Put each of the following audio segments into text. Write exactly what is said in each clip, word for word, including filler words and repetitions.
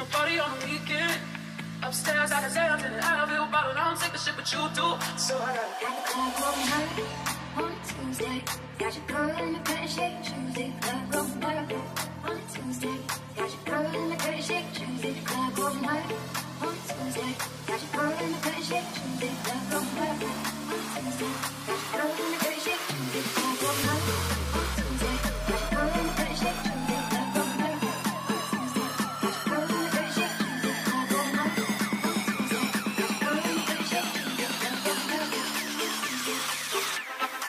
party on the weekend. Upstairs, I can say I'm in an Advil bottle. I don't take the shit, but you do. So I gotta got the club rolling high on Tuesday. Got your girl in the pretty shake Tuesday. Club rolling high on Tuesday. Got your girl in the pretty shake Tuesday. Club rolling high on Tuesday. Got your girl in the pretty shake Tuesday. Club rolling high on Tuesday. Got your girl in the pretty shake Tuesday. Club rolling high on Tuesday. Got your girl in the pretty shake Tuesday. Club rolling high on Tuesday. Got your girl in the pretty shake Tuesday. Club rolling high on Tuesday. Got your girl in the pretty shake Tuesday. Club rolling high on Tuesday.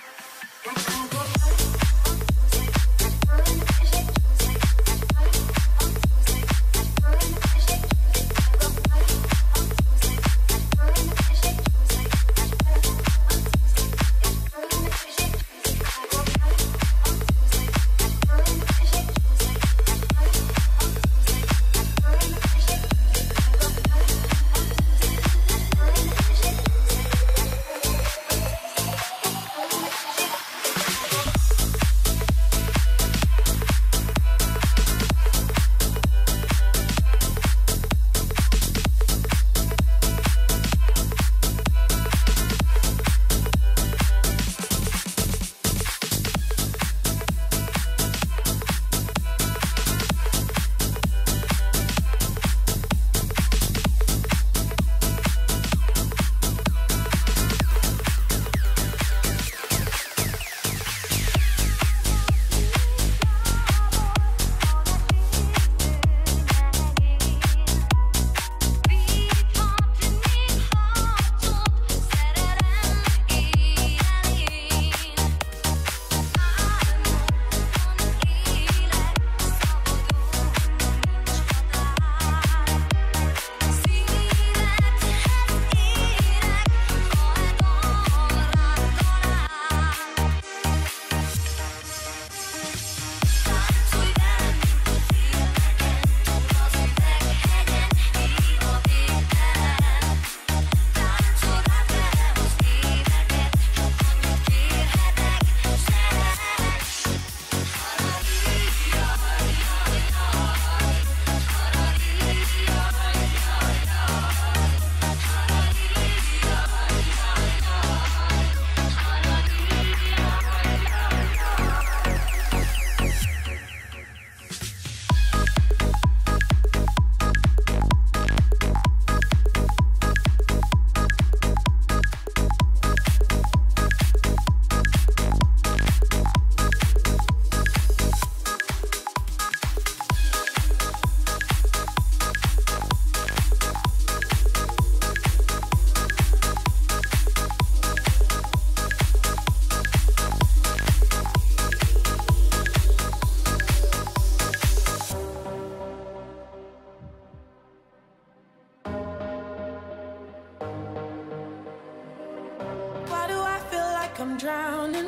I'm drowning,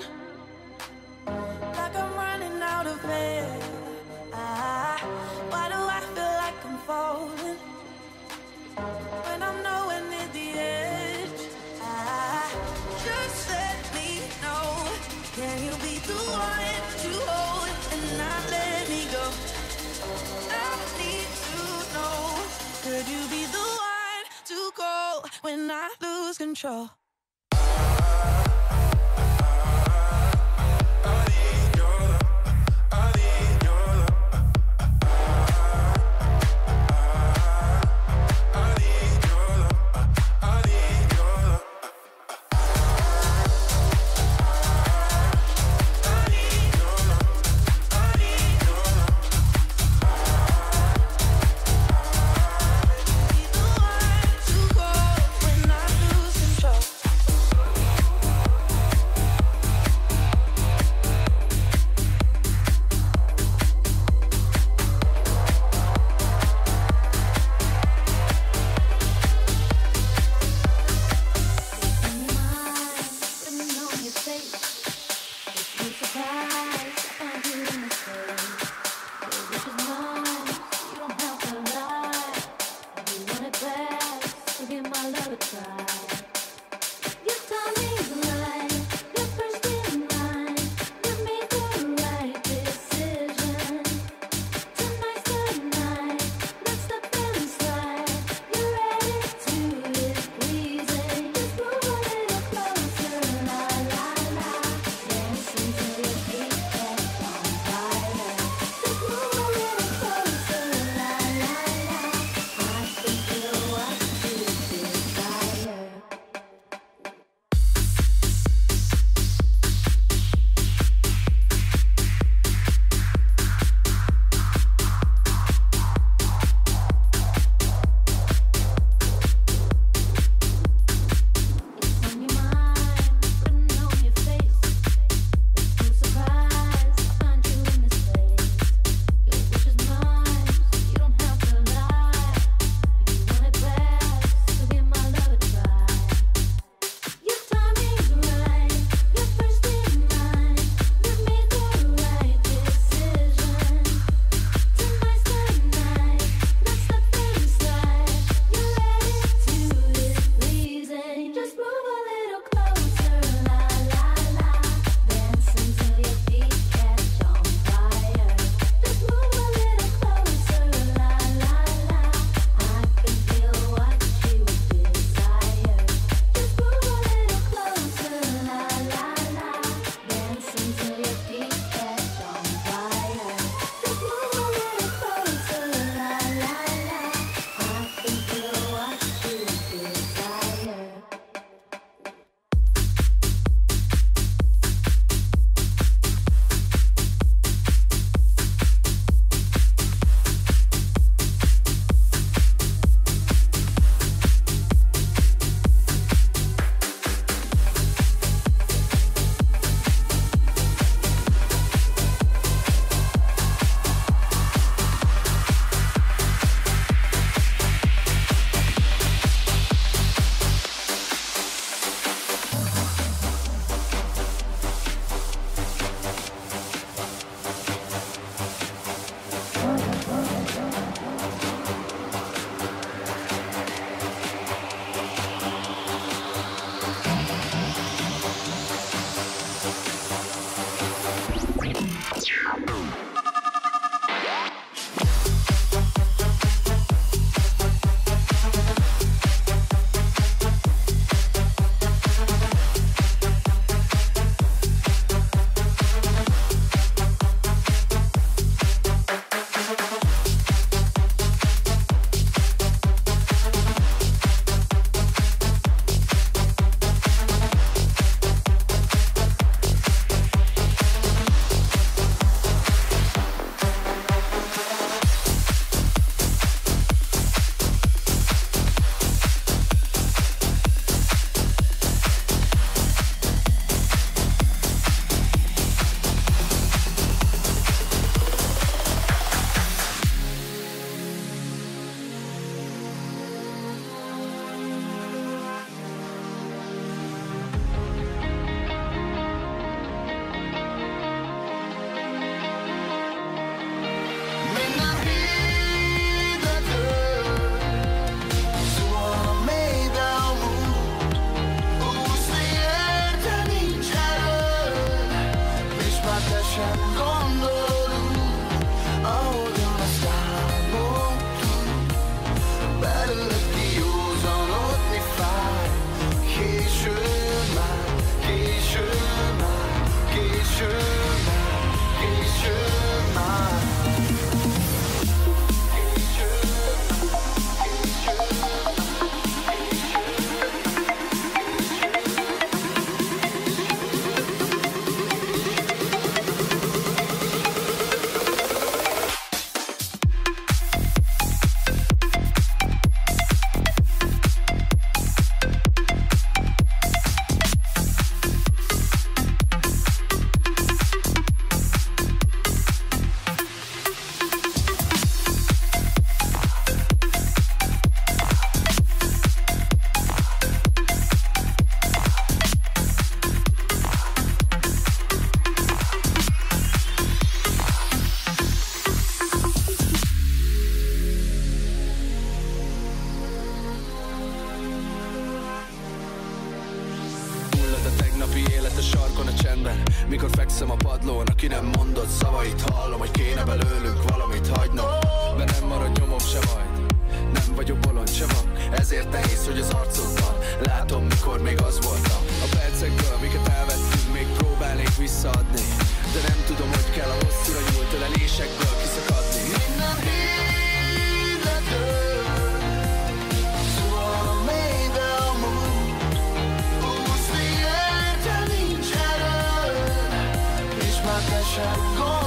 like I'm running out of air. Ah, why do I feel like I'm falling when I'm nowhere near the edge? Ah, just let me know, can you be the one to hold and not let me go? I need to know, could you be the one to go when I lose control? Control. Feküdt a sarkon a csendben, mikor fekszem a padlón. Aki nem mondott szavait, hallom, hogy kéne belőlük valamit hagynom, de nem marad nyomom se majd. Nem vagyok bolond se van, ezért nehéz, hogy az arcodban látom, mikor még az voltam. A percekből, amiket elvettünk, még próbálnék visszaadni, de nem tudom, hogy kell a hosszúra nyúlt ölelésekből kiszakadni. Minden hídletől szól a mélybe a múlt, úszni érte nincs erő, és már te sem gondolsz.